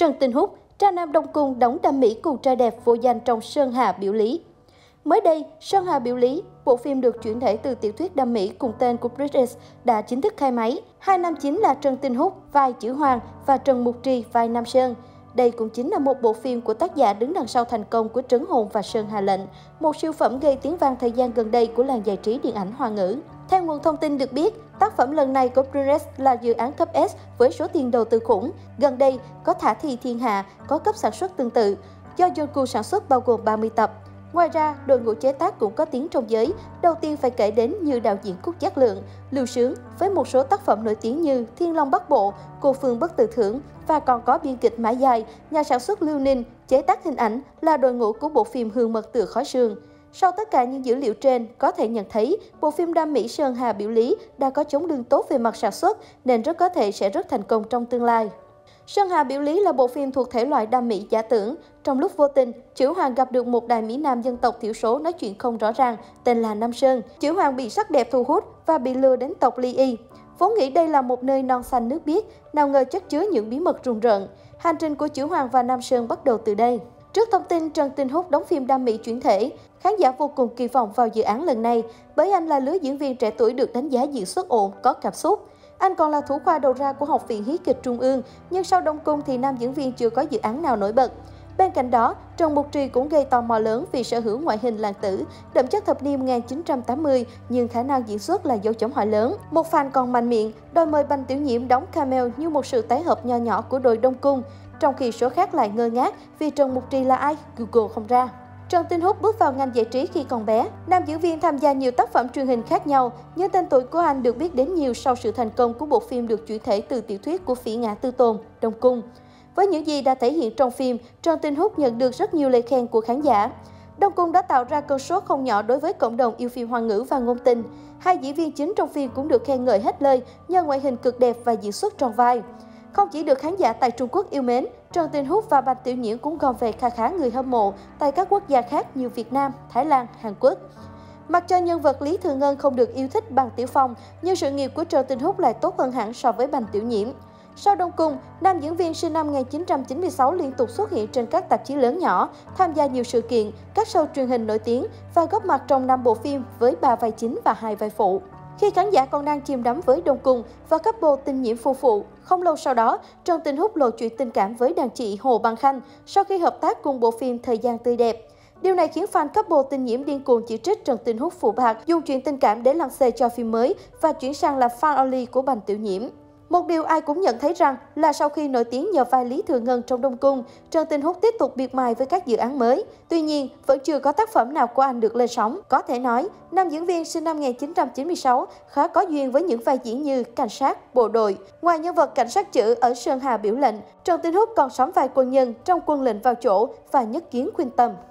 Trần Tinh Húc, trai nam Đông Cung đóng đam mỹ cùng trai đẹp vô danh trong Sơn Hà Biểu Lý. Mới đây, Sơn Hà Biểu Lý, bộ phim được chuyển thể từ tiểu thuyết đam mỹ cùng tên của British đã chính thức khai máy. Hai nam chính là Trần Tinh Húc, vai Chữ Hoàng và Trần Mục Tri, vai Nam Sơn. Đây cũng chính là một bộ phim của tác giả đứng đằng sau thành công của Trấn Hồn và Sơn Hà Lệnh, một siêu phẩm gây tiếng vang thời gian gần đây của làng giải trí điện ảnh Hoa ngữ. Theo nguồn thông tin được biết, tác phẩm lần này của British là dự án cấp S với số tiền đầu tư khủng. Gần đây, có Thả Thi Thiên Hạ có cấp sản xuất tương tự, do Yoku sản xuất bao gồm 30 tập. Ngoài ra, đội ngũ chế tác cũng có tiếng trong giới. Đầu tiên phải kể đến như đạo diễn Cúc Giác Lượng, Lưu Sướng với một số tác phẩm nổi tiếng như Thiên Long Bắc Bộ, Cô Phương Bất Tử Thưởng, và còn có biên kịch Mã Dài, nhà sản xuất Lưu Ninh, chế tác hình ảnh là đội ngũ của bộ phim Hương Mật Tựa Khói Sương. Sau tất cả những dữ liệu trên, có thể nhận thấy bộ phim đam mỹ Sơn Hà Biểu Lý đã có chống lưng tốt về mặt sản xuất nên rất có thể sẽ rất thành công trong tương lai. Sơn Hà Biểu Lý là bộ phim thuộc thể loại đam mỹ giả tưởng. Trong lúc vô tình, Chữ Hoàng gặp được một đại mỹ nam dân tộc thiểu số nói chuyện không rõ ràng, tên là Nam Sơn. Chữ Hoàng bị sắc đẹp thu hút và bị lừa đến tộc Ly Y. Vốn nghĩ đây là một nơi non xanh nước biếc, nào ngờ chất chứa những bí mật rùng rợn. Hành trình của Chữ Hoàng và Nam Sơn bắt đầu từ đây. Trước thông tin Trần Tinh Húc đóng phim đam mỹ chuyển thể, khán giả vô cùng kỳ vọng vào dự án lần này, bởi anh là lứa diễn viên trẻ tuổi được đánh giá diễn xuất ổn, có cảm xúc. Anh còn là thủ khoa đầu ra của Học viện Hí kịch Trung ương, nhưng sau Đông Cung thì nam diễn viên chưa có dự án nào nổi bật. Bên cạnh đó, Trần Mục Tri cũng gây tò mò lớn vì sở hữu ngoại hình lãng tử, đậm chất thập niên 1980, nhưng khả năng diễn xuất là dấu chấm hỏi lớn. Một fan còn mạnh miệng đòi mời Bành Tiểu Nhiễm đóng cameo như một sự tái hợp nho nhỏ của đội Đông Cung, trong khi số khác lại ngơ ngác vì Trần Mục Tri là ai, Google không ra. Trần Tinh Húc bước vào ngành giải trí khi còn bé. Nam diễn viên tham gia nhiều tác phẩm truyền hình khác nhau, nhưng tên tuổi của anh được biết đến nhiều sau sự thành công của bộ phim được chuyển thể từ tiểu thuyết của Phỉ Ngã Tư Tồn, Đông Cung. Với những gì đã thể hiện trong phim, Trần Tinh Húc nhận được rất nhiều lời khen của khán giả. Đông Cung đã tạo ra cơn sốt không nhỏ đối với cộng đồng yêu phim Hoa ngữ và ngôn tình. Hai diễn viên chính trong phim cũng được khen ngợi hết lời nhờ ngoại hình cực đẹp và diễn xuất tròn vai. Không chỉ được khán giả tại Trung Quốc yêu mến, Trần Tinh Húc và Bành Tiểu Nhiễm cũng gom về kha khá người hâm mộ tại các quốc gia khác như Việt Nam, Thái Lan, Hàn Quốc. Mặc cho nhân vật Lý Thừa Ngân không được yêu thích bằng Tiểu Phong, nhưng sự nghiệp của Trần Tinh Húc lại tốt hơn hẳn so với Bành Tiểu Nhiễm. Sau Đông Cung, nam diễn viên sinh năm 1996 liên tục xuất hiện trên các tạp chí lớn nhỏ, tham gia nhiều sự kiện, các show truyền hình nổi tiếng và góp mặt trong 5 bộ phim với 3 vai chính và 2 vai phụ. Khi khán giả còn đang chìm đắm với Đông Cung và couple Tinh Nhiễm phu phụ, không lâu sau đó, Trần Tinh Húc lộ chuyện tình cảm với đàn chị Hồ Băng Khanh sau khi hợp tác cùng bộ phim Thời Gian Tươi Đẹp. Điều này khiến fan couple Tinh Nhiễm điên cuồng chỉ trích Trần Tinh Húc phụ bạc, dùng chuyện tình cảm để lăng xê cho phim mới và chuyển sang là fan only của Bành Tiểu Nhiễm. Một điều ai cũng nhận thấy rằng là sau khi nổi tiếng nhờ vai Lý Thừa Ngân trong Đông Cung, Trần Tinh Húc tiếp tục miệt mài với các dự án mới. Tuy nhiên, vẫn chưa có tác phẩm nào của anh được lên sóng. Có thể nói, nam diễn viên sinh năm 1996 khá có duyên với những vai diễn như cảnh sát, bộ đội. Ngoài nhân vật cảnh sát chữ ở Sơn Hà Biểu Lệnh, Trần Tinh Húc còn sắm vai quân nhân trong Quân Lệnh Vào Chỗ và Nhất Kiến Khuyên Tâm.